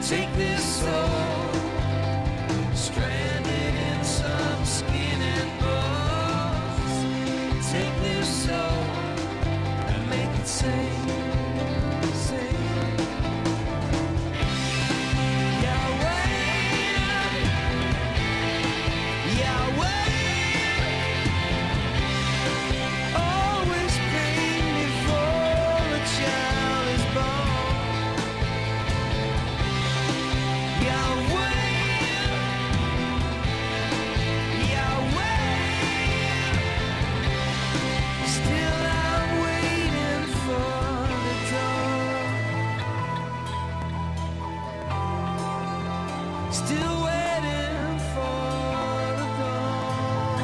Take this soul, stranded in some skin and bones. Take this soul and make it sing, sing. Yahweh, Yahweh, always pain before a child is born. Yahweh, Yahweh, still I'm waiting for the dawn. Still waiting for the dawn.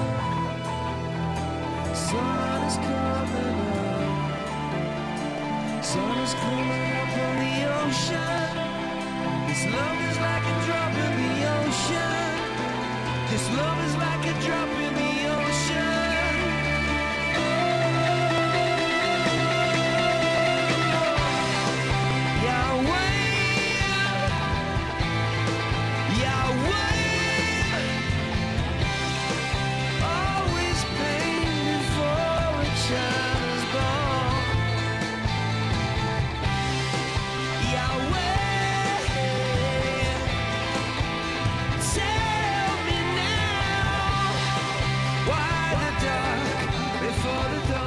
Sun is coming up. Sun is coming up on the ocean. This love is like a drop in the ocean. This love is like a drop in the ocean. Yahweh, Yahweh, always pain before a child is born. Yahweh, tell me now, why the dark before the dawn?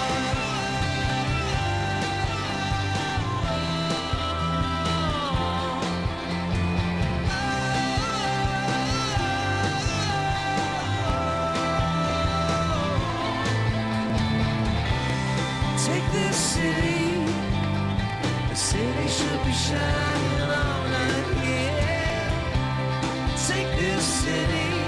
Take this city, the city should be shining all night, yeah. Take this city,